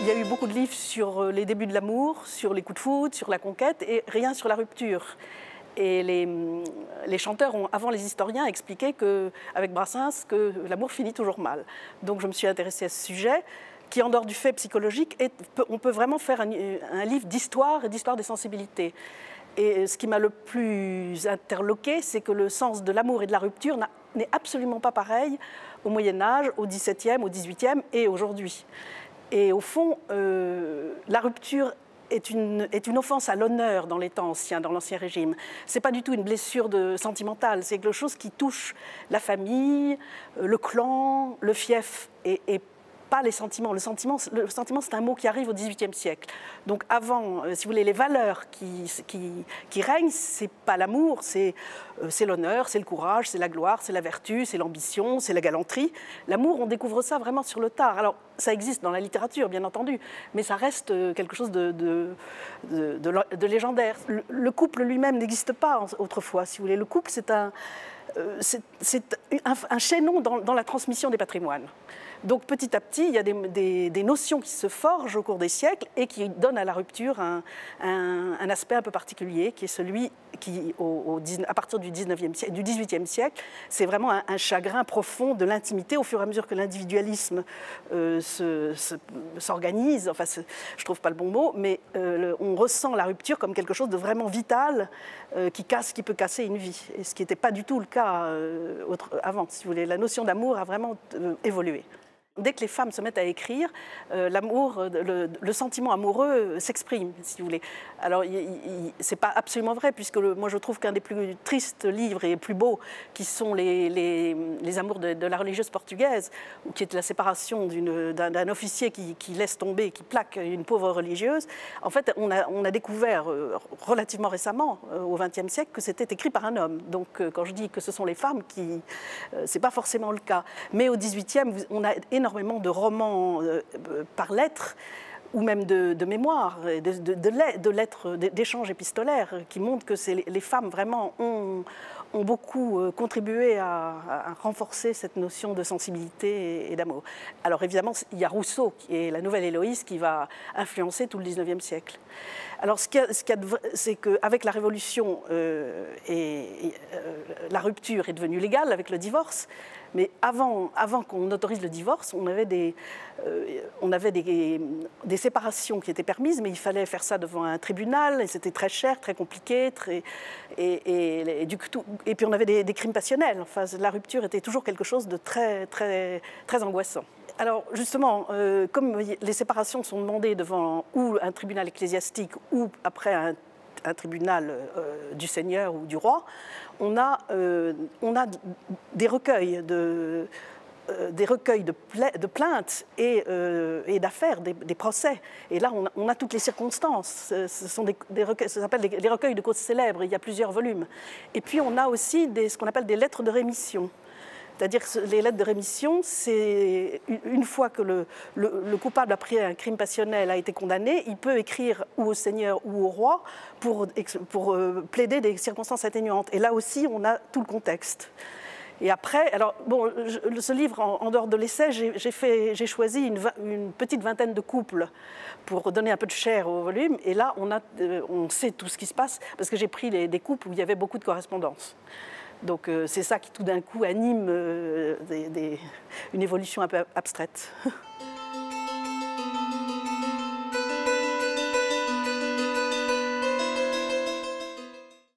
Il y a eu beaucoup de livres sur les débuts de l'amour, sur les coups de foudre, sur la conquête, et rien sur la rupture. Et les chanteurs ont, avant les historiens, expliqué avec Brassens que l'amour finit toujours mal. Donc je me suis intéressée à ce sujet, qui en dehors du fait psychologique, on peut vraiment faire un livre d'histoire et d'histoire des sensibilités. Et ce qui m'a le plus interloqué, c'est que le sens de l'amour et de la rupture n'est absolument pas pareil au Moyen-Âge, au XVIIe, au XVIIIe et aujourd'hui. Et au fond, la rupture est une offense à l'honneur dans les temps anciens, dans l'Ancien Régime. Ce n'est pas du tout une blessure sentimentale, c'est quelque chose qui touche la famille, le clan, le fief, et pas les sentiments. Le sentiment, c'est un mot qui arrive au XVIIIe siècle. Donc avant, si vous voulez, les valeurs qui règnent, ce n'est pas l'amour, c'est l'honneur, c'est le courage, c'est la gloire, c'est la vertu, c'est l'ambition, c'est la galanterie. L'amour, on découvre ça vraiment sur le tard. Alors, ça existe dans la littérature, bien entendu, mais ça reste quelque chose de légendaire. Le couple lui-même n'existe pas autrefois, si vous voulez. Le couple, c'est un chaînon dans la transmission des patrimoines. Donc petit à petit, il y a des notions qui se forgent au cours des siècles et qui donnent à la rupture un aspect un peu particulier, qui est celui qui, à partir du XVIIIe siècle, c'est vraiment un chagrin profond de l'intimité au fur et à mesure que l'individualisme s'organise. Enfin, je ne trouve pas le bon mot, mais on ressent la rupture comme quelque chose de vraiment vital qui peut casser une vie. Et ce qui n'était pas du tout le cas avant, si vous voulez. La notion d'amour a vraiment évolué. Dès que les femmes se mettent à écrire, l'amour, le sentiment amoureux s'exprime, si vous voulez. Alors, c'est pas absolument vrai, puisque moi je trouve qu'un des plus tristes livres et plus beaux, qui sont les amours de la religieuse portugaise, qui est la séparation d'un officier qui laisse tomber, qui plaque une pauvre religieuse. En fait, on a découvert relativement récemment, au XXe siècle, que c'était écrit par un homme. Donc, quand je dis que ce sont les femmes c'est pas forcément le cas. Mais au XVIIIe, on a énormément de romans par lettres ou même de mémoires, de lettres, d'échanges épistolaires qui montrent que les femmes vraiment ont beaucoup contribué à renforcer cette notion de sensibilité et d'amour. Alors évidemment, il y a Rousseau, qui est la nouvelle Héloïse, qui va influencer tout le XIXe siècle. Alors c'est qu'avec la Révolution, la rupture est devenue légale avec le divorce. Mais avant qu'on autorise le divorce, on avait des séparations qui étaient permises, mais il fallait faire ça devant un tribunal, et c'était très cher, très compliqué, et puis on avait des crimes passionnels. Enfin, la rupture était toujours quelque chose de très, très, très angoissant. Alors justement, comme les séparations sont demandées devant ou un tribunal ecclésiastique ou après un tribunal du Seigneur ou du roi, on a des recueils de plaintes et d'affaires, des procès. Et là, on a toutes les circonstances. Ce sont des recueils, ça s'appelle les recueils de causes célèbres. Il y a plusieurs volumes. Et puis, on a aussi ce qu'on appelle des lettres de rémission. C'est-à-dire que les lettres de rémission, c'est une fois que le coupable après un crime passionnel a été condamné, il peut écrire ou au Seigneur ou au roi pour plaider des circonstances atténuantes. Et là aussi, on a tout le contexte. Et après, alors, bon, ce livre, en dehors de l'essai, j'ai choisi une petite vingtaine de couples pour donner un peu de chair au volume. Et là, on sait tout ce qui se passe, parce que j'ai pris des couples où il y avait beaucoup de correspondance. Donc c'est ça qui tout d'un coup anime une évolution un peu abstraite.